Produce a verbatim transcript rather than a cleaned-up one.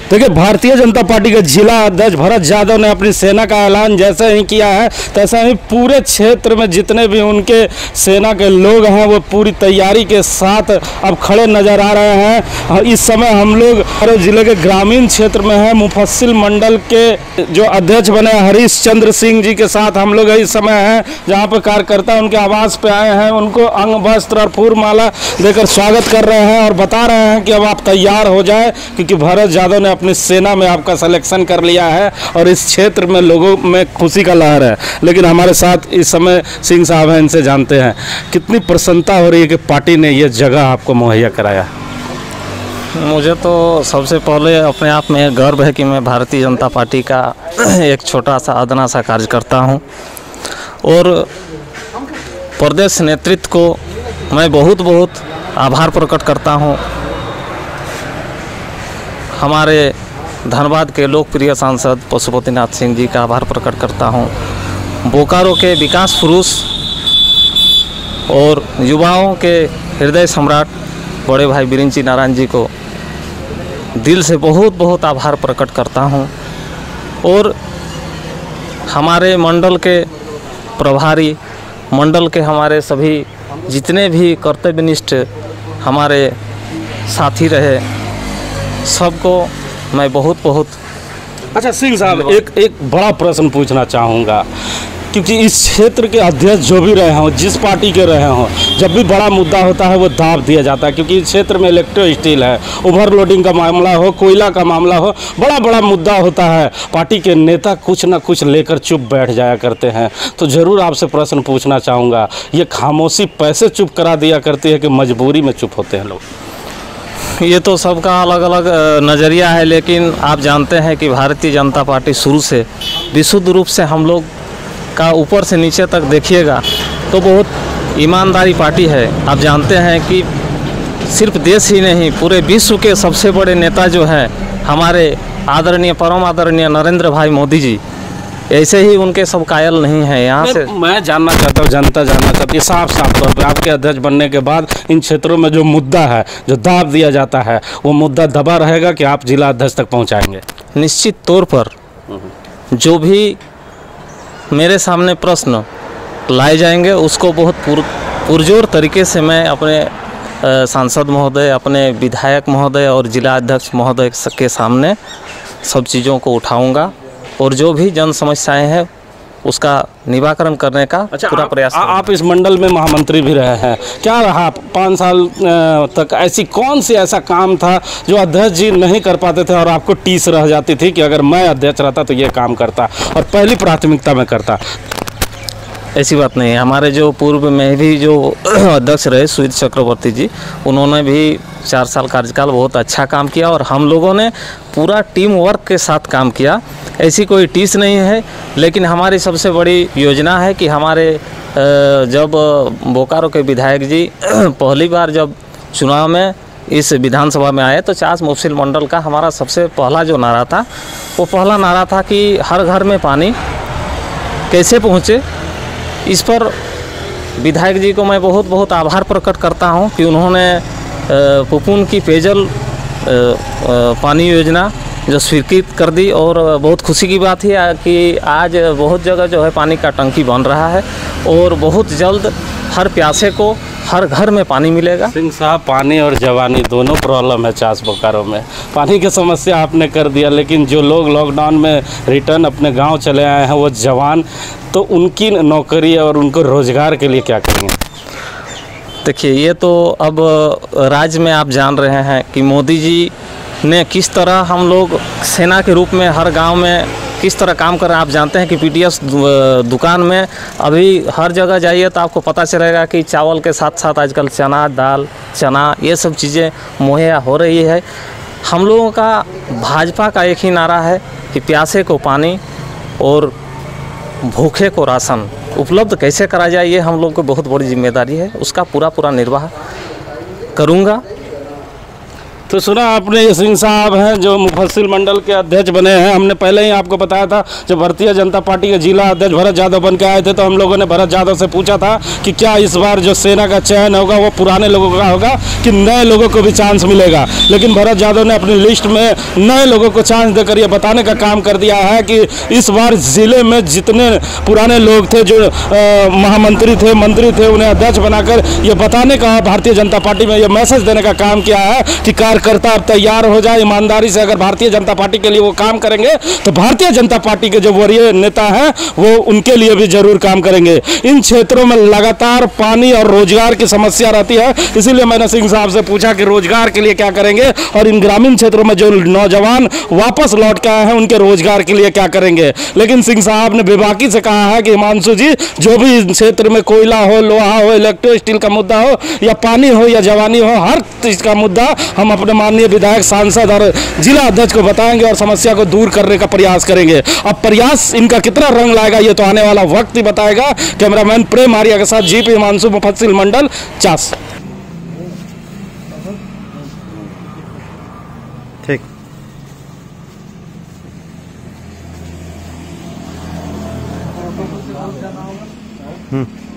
देखिए, भारतीय जनता पार्टी के जिला अध्यक्ष भरत यादव ने अपनी सेना का ऐलान जैसे ही किया है तैसे ही पूरे क्षेत्र में जितने भी उनके सेना के लोग हैं वो पूरी तैयारी के साथ अब खड़े नजर आ रहे हैं। इस समय हम लोग हमारे जिले के ग्रामीण क्षेत्र में हैं। मुफस्सिल मंडल के जो अध्यक्ष बने हरीश चंद्र सिंह जी के साथ हम लोग इस समय हैं, जहाँ पर कार्यकर्ता उनके आवास पे आए हैं, उनको अंग वस्त्र और फूल माला देकर स्वागत कर रहे हैं और बता रहे हैं कि अब आप तैयार हो जाए, क्योंकि भरत यादव ने अपनी सेना में आपका सिलेक्शन कर लिया है और इस क्षेत्र में लोगों में खुशी का लहर है। लेकिन हमारे साथ इस समय सिंह साहब हैं, इनसे जानते हैं कितनी प्रसन्नता हो रही है कि पार्टी ने ये जगह आपको मुहैया कराया। मुझे तो सबसे पहले अपने आप में गर्व है कि मैं भारतीय जनता पार्टी का एक छोटा सा अदना सा कार्यकर्ता हूं और प्रदेश नेतृत्व को मैं बहुत बहुत आभार प्रकट करता हूं। हमारे धनबाद के लोकप्रिय सांसद पशुपतिनाथ सिंह जी का आभार प्रकट करता हूं। बोकारो के विकास पुरुष और युवाओं के हृदय सम्राट बड़े भाई बिरिंची नारायण जी को दिल से बहुत बहुत आभार प्रकट करता हूं। और हमारे मंडल के प्रभारी, मंडल के हमारे सभी जितने भी कर्तव्यनिष्ठ हमारे साथी रहे, सबको मैं बहुत बहुत। अच्छा सिंह साहब, एक एक बड़ा प्रश्न पूछना चाहूँगा, क्योंकि इस क्षेत्र के अध्यक्ष जो भी रहे हों, जिस पार्टी के रहे हों, जब भी बड़ा मुद्दा होता है वो दाब दिया जाता है, क्योंकि इस क्षेत्र में इलेक्ट्रो स्टील है, ओवरलोडिंग का मामला हो, कोयला का मामला हो, बड़ा बड़ा मुद्दा होता है। पार्टी के नेता कुछ ना कुछ लेकर चुप बैठ जाया करते हैं। तो ज़रूर आपसे प्रश्न पूछना चाहूँगा, ये खामोशी पैसे चुप करा दिया करती है कि मजबूरी में चुप होते हैं लोग? ये तो सबका अलग अलग नज़रिया है, लेकिन आप जानते हैं कि भारतीय जनता पार्टी शुरू से विशुद्ध रूप से हम लोग का ऊपर से नीचे तक देखिएगा तो बहुत ईमानदारी पार्टी है। आप जानते हैं कि सिर्फ देश ही नहीं, पूरे विश्व के सबसे बड़े नेता जो हैं हमारे आदरणीय परम आदरणीय नरेंद्र भाई मोदी जी, ऐसे ही उनके सब कायल नहीं हैं। यहाँ से मैं जानना चाहता हूँ, जनता जानना चाहती है साफ साफ तौर पर, आपके अध्यक्ष बनने के बाद इन क्षेत्रों में जो मुद्दा है, जो दाब दिया जाता है, वो मुद्दा दबा रहेगा कि आप जिला अध्यक्ष तक पहुँचाएंगे? निश्चित तौर पर जो भी मेरे सामने प्रश्न लाए जाएंगे उसको बहुत पुर, पुरजोर तरीके से मैं अपने सांसद महोदय, अपने विधायक महोदय और जिला अध्यक्ष महोदय के सामने सब चीज़ों को उठाऊंगा और जो भी जन समस्याएं हैं उसका निवारण करने का अच्छा, पूरा प्रयास। आ, आप इस मंडल में महामंत्री भी रहे हैं, क्या रहा पाँच साल तक? ऐसी कौन सी ऐसा काम था जो अध्यक्ष जी नहीं कर पाते थे और आपको टीस रह जाती थी कि अगर मैं अध्यक्ष रहता तो ये काम करता और पहली प्राथमिकता में करता? ऐसी बात नहीं है। हमारे जो पूर्व में भी जो अध्यक्ष रहे सुजीत चक्रवर्ती जी, उन्होंने भी चार साल कार्यकाल बहुत अच्छा काम किया और हम लोगों ने पूरा टीम वर्क के साथ काम किया। ऐसी कोई टीस नहीं है, लेकिन हमारी सबसे बड़ी योजना है कि हमारे जब बोकारो के विधायक जी पहली बार जब चुनाव में इस विधानसभा में आए तो चास मुफस्सिल मंडल का हमारा सबसे पहला जो नारा था, वो पहला नारा था कि हर घर में पानी कैसे पहुँचे। इस पर विधायक जी को मैं बहुत बहुत आभार प्रकट करता हूं कि उन्होंने पुपुन की पेयजल पानी योजना जो स्वीकृत कर दी और बहुत खुशी की बात है कि आज बहुत जगह जो है पानी का टंकी बन रहा है और बहुत जल्द हर प्यासे को हर घर में पानी मिलेगा। सिंह साहब, पानी और जवानी दोनों प्रॉब्लम है चास बोकारो में। पानी की समस्या आपने कर दिया, लेकिन जो लोग लॉकडाउन में रिटर्न अपने गांव चले आए हैं वो जवान, तो उनकी नौकरी और उनको रोजगार के लिए क्या करेंगे? देखिए, ये तो अब राज्य में आप जान रहे हैं कि मोदी जी ने किस तरह हम लोग सेना के रूप में हर गांव में किस तरह काम कर रहे हैं। आप जानते हैं कि पीटीएस दुकान में अभी हर जगह जाइए तो आपको पता चलेगा कि चावल के साथ साथ आजकल चना दाल, चना, ये सब चीज़ें मुहैया हो रही है। हम लोगों का भाजपा का एक ही नारा है कि प्यासे को पानी और भूखे को राशन उपलब्ध कैसे करा जाए, ये हम लोग को बहुत बड़ी जिम्मेदारी है। उसका पूरा पूरा निर्वाह करूँगा तो सुना आपने, ये सिंह साहब हैं जो मुफस्सिल मंडल के अध्यक्ष बने हैं। हमने पहले ही आपको बताया था, जब भारतीय जनता पार्टी के जिला अध्यक्ष भरत यादव बन के आए थे तो हम लोगों ने भरत यादव से पूछा था कि क्या इस बार जो सेना का चयन होगा वो पुराने लोगों का होगा कि नए लोगों को भी चांस मिलेगा। लेकिन भरत यादव ने अपनी लिस्ट में नए लोगों को चांस देकर ये बताने का काम कर दिया है कि इस बार जिले में जितने पुराने लोग थे, जो आ, महामंत्री थे, मंत्री थे, उन्हें अध्यक्ष बनाकर ये बताने का भारतीय जनता पार्टी में ये मैसेज देने का काम किया है कि कार्यकर्ता अब तैयार हो जाए। ईमानदारी से अगर भारतीय जनता पार्टी के लिए वो काम करेंगे तो भारतीय जनता पार्टी के जो वरीय नेता हैं वो उनके लिए भी जरूर काम करेंगे। इन क्षेत्रों में लगातार पानी और रोजगार की समस्या रहती है, इसीलिए मैंने सिंह साहब से पूछा कि रोजगार के लिए क्या करेंगे और इन ग्रामीण क्षेत्रों में जो नौजवान वापस लौट के आए हैं उनके रोजगार के लिए क्या करेंगे। लेकिन सिंह साहब ने बेबाकी से कहा है कि हिमांशु जी, जो भी क्षेत्र में कोयला हो, लोहा हो, इलेक्ट्रो स्टील का मुद्दा हो, या पानी हो या जवानी हो, हर चीज का मुद्दा हम अपने माननीय विधायक, सांसद और जिला अध्यक्ष को बताएंगे और समस्या को दूर करने का प्रयास करेंगे। अब प्रयास इनका कितना रंग लाएगा ये तो आने वाला वक्त ही बताएगा। कैमरामैन प्रेम आर्या के साथ जीपी हिमांशु, मुफस्सिल मंडल, चास। ठीक। हम्म